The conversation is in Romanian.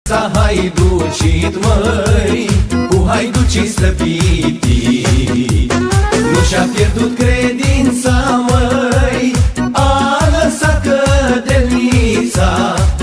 S-a haiducit, măi, cu haiducii slăbiti. Nu și-a pierdut credința